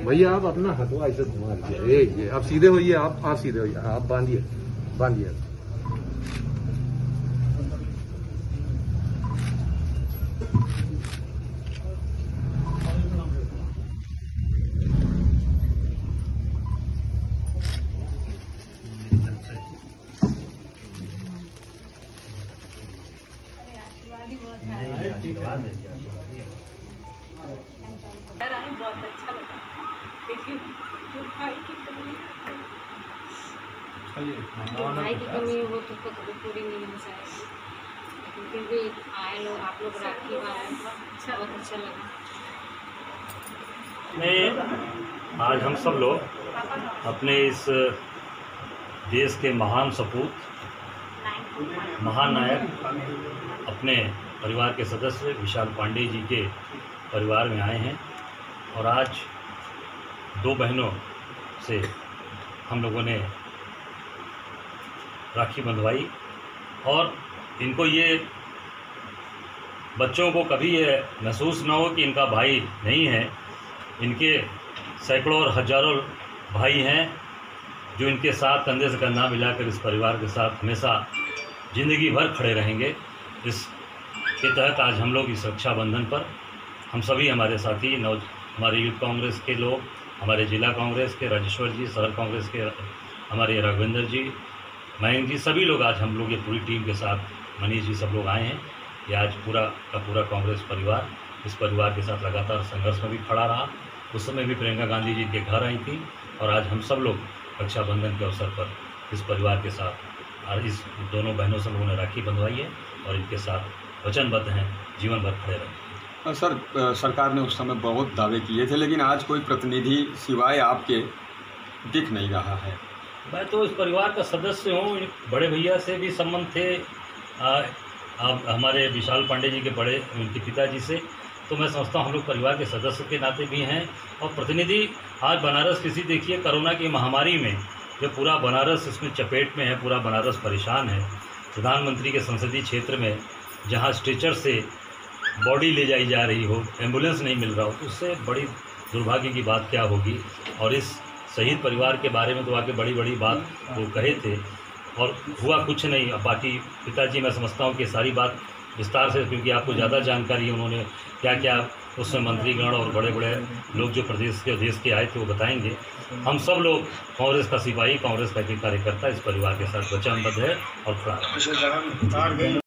भैया आप अपना हथवा ऐसे घुमा लीजिए, ये आप सीधे होइए, आप सीधे होइए, आप बांधिए बांधिए। बहुत अच्छा लगा, लेकिन भाई की कमी वो तो कभी पूरी नहीं हो जाएगी, लेकिन फिर भी आए लोग, आप लोग राखी बांधे, बहुत अच्छा लगा। आज हम सब लोग अपने इस देश के महान सपूत, महानायक, अपने परिवार के सदस्य विशाल पांडे जी के परिवार में आए हैं और आज दो बहनों से हम लोगों ने राखी बंधवाई और इनको ये बच्चों को कभी ये महसूस ना हो कि इनका भाई नहीं है। इनके सैकड़ों और हजारों भाई हैं जो इनके साथ कंधे से कंधा मिलाकर इस परिवार के साथ हमेशा ज़िंदगी भर खड़े रहेंगे। इसके तहत आज हम लोग इस रक्षाबंधन पर हम सभी हमारे साथी हमारे यूथ कांग्रेस के लोग, हमारे जिला कांग्रेस के राजेश्वर जी, शहर कांग्रेस के हमारे राघवेंद्र जी, मयंक जी, सभी लोग आज हम लोग ये पूरी टीम के साथ, मनीष जी, सब लोग आए हैं। ये आज पूरा का पूरा कांग्रेस परिवार इस परिवार के साथ लगातार संघर्ष में भी खड़ा रहा। उस समय भी प्रियंका गांधी जी के घर आई थी और आज हम सब लोग रक्षाबंधन के अवसर पर इस परिवार के साथ और इस दोनों बहनों से लोगों ने राखी बंधवाई है और इनके साथ वचनबद्ध हैं जीवन भर खड़े रहें। सर, सरकार ने उस समय बहुत दावे किए थे, लेकिन आज कोई प्रतिनिधि सिवाय आपके दिख नहीं रहा है। मैं तो इस परिवार का सदस्य हूँ, बड़े भैया से भी संबंध थे हमारे विशाल पांडे जी के बड़े उनके पिताजी से, तो मैं समझता हूँ हम लोग परिवार के सदस्य के नाते भी हैं। और प्रतिनिधि आज बनारस किसी देखिए कोरोना की महामारी में जो पूरा बनारस इसमें चपेट में है, पूरा बनारस परेशान है। प्रधानमंत्री के संसदीय क्षेत्र में जहाँ स्ट्रेचर से बॉडी ले जाई जा रही हो, एम्बुलेंस नहीं मिल रहा हो, तो उससे बड़ी दुर्भाग्य की बात क्या होगी। और इस शहीद परिवार के बारे में तो आके बड़ी बड़ी बात वो कहे थे और हुआ कुछ नहीं। अब बाकी पिताजी, मैं समझता हूँ कि सारी बात विस्तार से, क्योंकि आपको ज़्यादा जानकारी है, उन्होंने क्या क्या उसमें मंत्रीगण और बड़े बड़े लोग जो प्रदेश के देश के आए थे वो बताएंगे। हम सब लोग कांग्रेस का सिपाही, कांग्रेस का कार्यकर्ता इस परिवार के साथ वचनबद्ध है और खड़ा है।